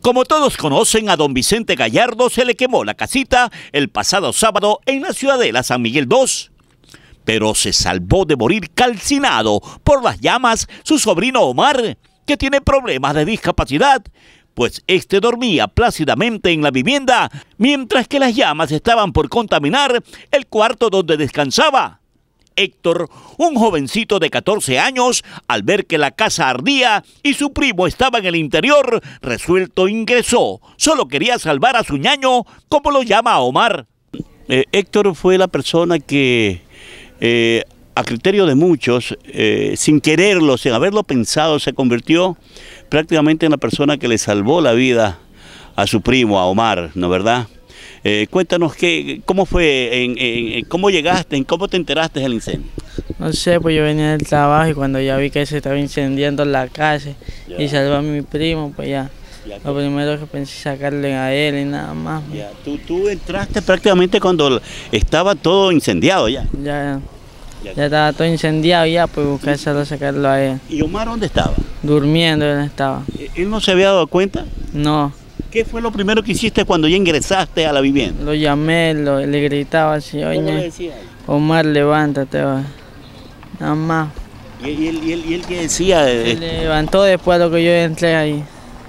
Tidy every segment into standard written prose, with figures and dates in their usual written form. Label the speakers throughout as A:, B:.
A: Como todos conocen, a don Vicente Gallardo se le quemó la casita el pasado sábado en la ciudadela San Miguel II. Pero se salvó de morir calcinado por las llamas su sobrino Omar, que tiene problemas de discapacidad, pues este dormía plácidamente en la vivienda, mientras que las llamas estaban por contaminar el cuarto donde descansaba. Héctor, un jovencito de 14 años, al ver que la casa ardía y su primo estaba en el interior, resuelto ingresó. Solo quería salvar a su ñaño, como lo llama Omar.
B: Héctor fue la persona que, a criterio de muchos, sin quererlo, sin haberlo pensado, se convirtió prácticamente en la persona que le salvó la vida a su primo, a Omar, ¿no es verdad? Cuéntanos cómo fue, cómo llegaste, cómo te enteraste del incendio.
C: No sé, pues yo venía del trabajo y cuando ya vi que se estaba incendiando la casa y salvé a mi primo, pues ya lo primero que pensé es sacarle a él y nada más.
B: Ya. Tú entraste prácticamente cuando estaba todo incendiado ya.
C: Ya estaba todo incendiado ya, pues busqué solo sacarlo a él.
B: ¿Y Omar dónde estaba?
C: Durmiendo él estaba.
B: ¿Él no se había dado cuenta?
C: No.
B: ¿Qué fue lo primero que hiciste cuando ya ingresaste a la vivienda?
C: Lo llamé, le gritaba así, oye,
B: ¿Cómo le decía?
C: Omar, levántate, va. Nada más.
B: ¿Y él qué decía?
C: Se levantó después de lo que yo entré ahí.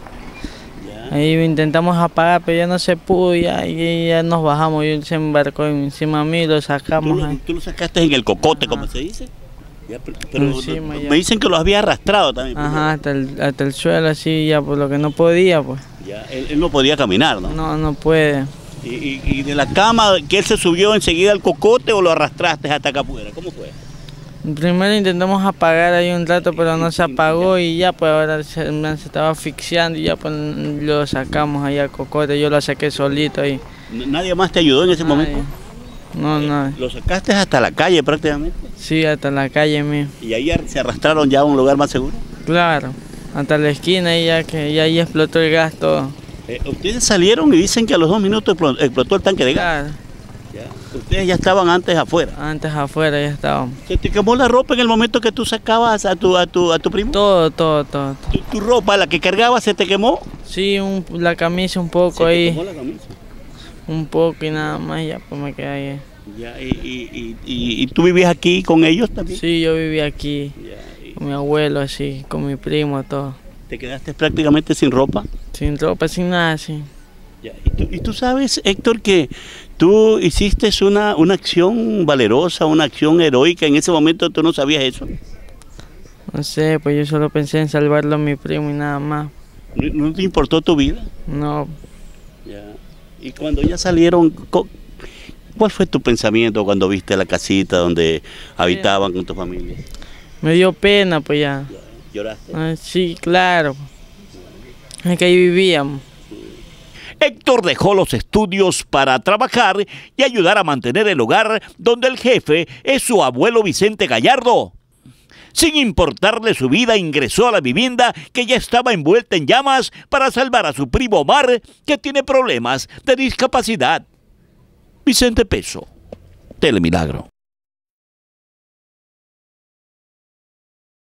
B: Ya.
C: Ahí intentamos apagar, pero ya no se pudo, ya nos bajamos, y él se embarcó encima de mí, lo sacamos.
B: ¿Tú lo sacaste en el cocote, como se dice? Ya, pero
C: Encima,
B: me dicen que lo había arrastrado también.
C: Ajá, hasta el suelo así, ya por lo que no podía, pues.
B: Ya, él no podía caminar, ¿no?
C: No puede.
B: ¿Y de la cama, que él se subió enseguida al cocote o lo arrastraste hasta acá afuera? ¿Cómo fue?
C: Primero intentamos apagar ahí un rato, pero no se apagó y ya, pues ahora se estaba asfixiando y ya pues lo sacamos ahí al cocote, yo lo saqué solito ahí.
B: ¿Nadie más te ayudó en ese momento?
C: No.
B: ¿Lo sacaste hasta la calle prácticamente?
C: Sí, hasta la calle mismo.
B: ¿Y ahí se arrastraron ya a un lugar más seguro?
C: Claro, hasta la esquina y ya que ya ahí explotó el gas todo.
B: Ustedes salieron y dicen que a los 2 minutos explotó el tanque de gas.
C: Claro.
B: Ya. Ustedes ya estaban antes afuera.
C: Antes afuera ya estábamos.
B: ¿Se te quemó la ropa en el momento que tú sacabas a tu primo?
C: Todo.
B: ¿Tu ropa, la que cargabas, se te quemó?
C: Sí, la camisa un poco
B: ¿Se
C: ahí.
B: te quemó la camisa?
C: Un poco y nada más, ya pues me quedé ahí.
B: Ya, ¿y tú vivías aquí con ellos también?
C: Sí, yo vivía aquí,
B: Ya,
C: con mi abuelo así, con mi primo, todo.
B: ¿Te quedaste prácticamente sin ropa?
C: Sin ropa, sin nada, sí.
B: Ya, ¿y tú sabes, Héctor, que tú hiciste una acción valerosa, una acción heroica? En ese momento tú no sabías eso.
C: No sé, pues yo solo pensé en salvarlo a mi primo y nada más.
B: ¿No te importó tu vida?
C: No,
B: Ya. Y cuando ya salieron, ¿cuál fue tu pensamiento cuando viste la casita donde habitaban con tu familia?
C: me dio pena, pues ya.
B: ¿Lloraste?
C: Sí, claro. Es que ahí vivíamos.
A: Héctor dejó los estudios para trabajar y ayudar a mantener el hogar donde el jefe es su abuelo Vicente Gallardo. Sin importarle su vida, ingresó a la vivienda que ya estaba envuelta en llamas para salvar a su primo Omar, que tiene problemas de discapacidad. Vicente Peso, Telemilagro.